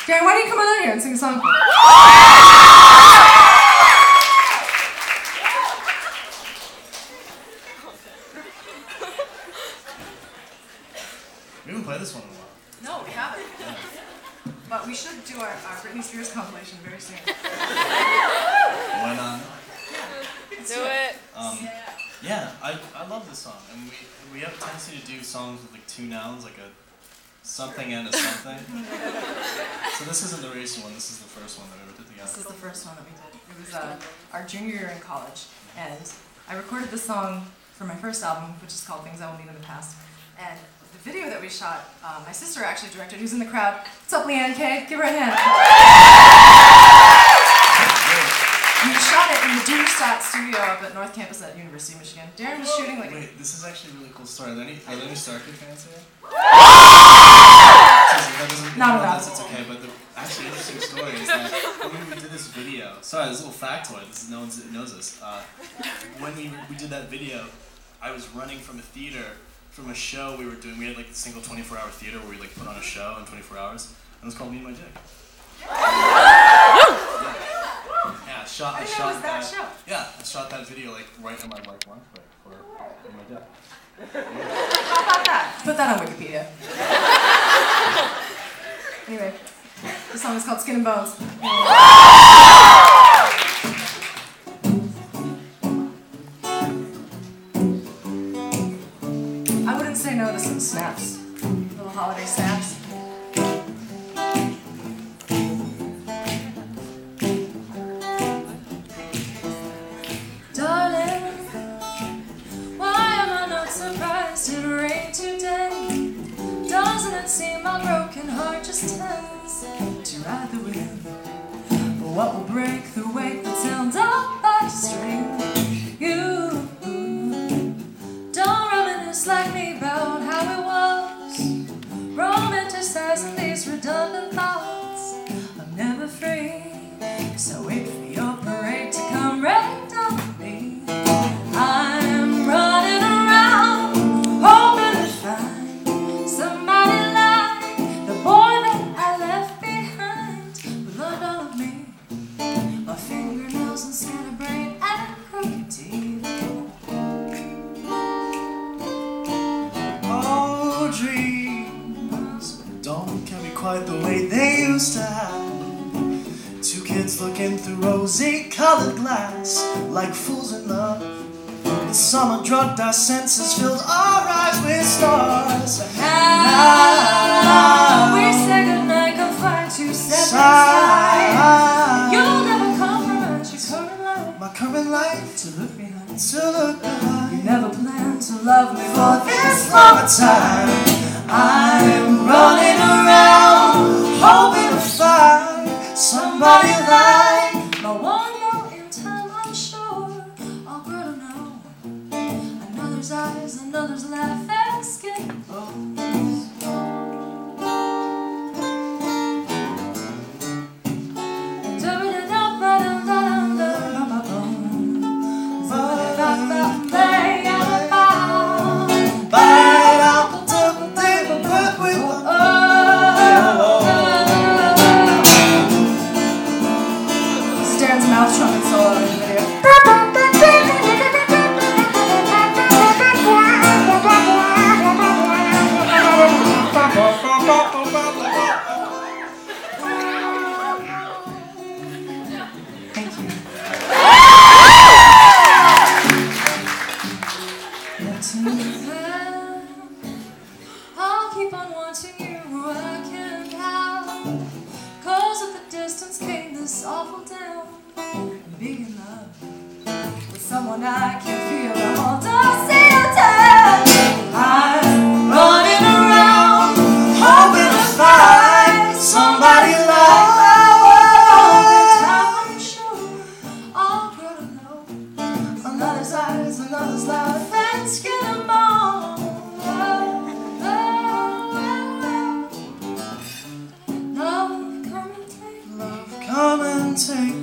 Darren, why don't you come on out here and sing a song for me? We haven't played this one in a while. No, we haven't. Yeah. But we should do our Britney Spears compilation very soon. Why not? Let's do it. Yeah, I love this song, and we have a tendency to do songs with like two nouns, like a something and a something. So this isn't the recent one. This is the first one that we ever did together. This is the first one that we did. It was our junior year in college, and I recorded this song for my first album, which is called Things I Will Need in the Past. And the video that we shot, my sister actually directed, who's in the crowd. What's up, Leanne Kaye? Give her a hand. We shot it in the Doomstat studio up at North Campus at University of Michigan. Darren was shooting like... Wait, this is actually a really cool story. Are there any Starkey fans here? Not enough. It's okay, but the actually interesting story is that when we did this video, sorry, this is a little factoid, this is, no one knows this. When we did that video, I was running from a theater, from a show we were doing. We had like a single 24-hour theater where we like put on a show in 24 hours, and it was called Me and My Jig. Yeah, I shot that show. Yeah, I shot that video like right on my lunch break for Me and My Jig. How about that? Put that on Wikipedia. Anyway, the song is called Skin and Bones. I wouldn't say no to some snaps. Little holiday snaps. Darling, why am I not surprised it rained today? Doesn't it seem my broken heart just tends to ride the wind? But what will break the weight that's held up by a string? You don't reminisce like me about how it was, romanticizing these redundant thoughts. I'm never free, so wait for your parade to come right down on me. I'm running around, hoping to find somebody like the boy that I left behind. With love all of me, my fingernails and scatterbrain and crooked teeth. Oh, dreams don't can be quite the way they used to have. Two kids looking through rosy-colored glass, like fools in love. The summer drugged our senses, filled our eyes with stars. But now we say goodnight, confined to separate sides. You'll never compromise your current life, my current life, to look behind. to look behind. You never planned to love me For this long a time, I'm running around, hoping to find somebody like my one note in time, I'm sure I'll grow to know another's eyes, another's laugh, and skin and bones. Darren's mouth trumpet solo in the video. Thank you. I'll keep on wanting you, I can't help. 'Cause of the distance came this awful down. Being in love with someone I can feel the whole don't see a touch. I'm running around, hoping to find somebody like I'm sure I'll grow to know another's eyes, another's life, and skin and bone. love, come and take